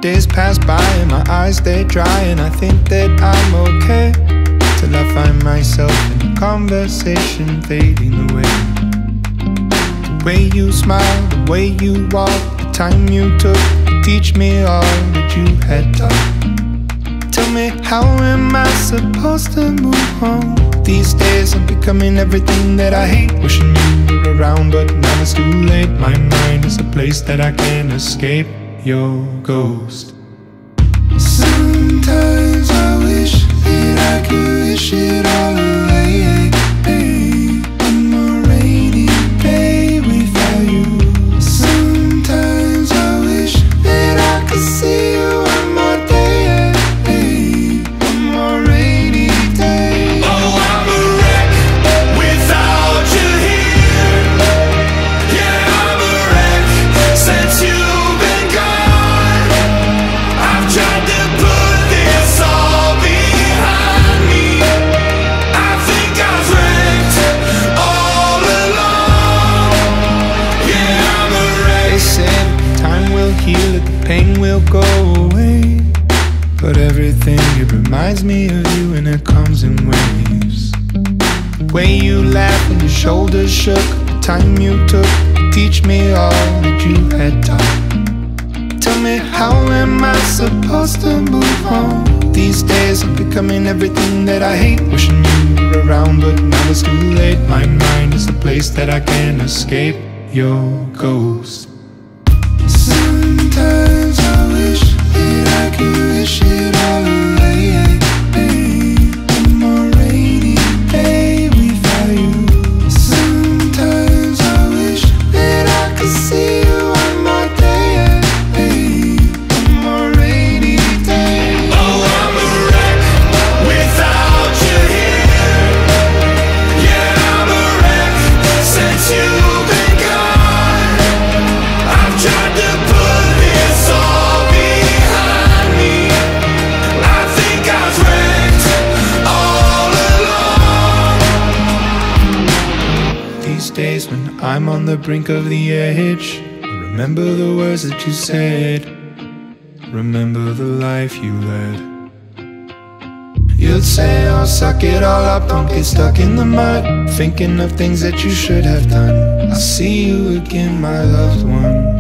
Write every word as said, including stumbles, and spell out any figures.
Days pass by and my eyes they dry, and I think that I'm okay, till I find myself in a conversation fading away. The way you smile, the way you walk, the time you took to teach me all that you had taught. Tell me, how am I supposed to move on? These days I'm becoming everything that I hate. Wishing you were around, but now it's too late. My mind is a place that I can't escape your ghost. Sometimes I wish that I could wish it all away. One more rainy day without you. Sometimes I wish that I could see you one more day. One more rainy day. Oh, I'm a wreck without you here. Yeah, I'm a wreck since you've been gone. I've tried to put this all behind me. I think I've wrecked all along. Yeah, I'm a wreck. They said time will heal it, the pain will go away, but everything, it reminds me of you, and it comes in waves. The way you laughed when your shoulders shook, the time you took to teach me all that you had taught. Tell me, how am I supposed to move on? These days I'm becoming everything that I hate. Wishing you were around, but now it's too late. My mind is a place that I can't escape your ghost. Sometimes I wish that I could wish it all away. One more rainy day without you. Sometimes I wish that I could see you one more day. One more rainy day. Oh, I'm a wreck without you here. Yeah, I'm a wreck since you've been gone. I've tried to put this all behind me. I think I've wrecked all along. These days when I'm on the brink of the edge, I remember the words that you said, remember the life you led. You'd say, oh, suck it all up, don't get stuck in the mud, thinking of things that you should have done. I'll see you again, my loved one.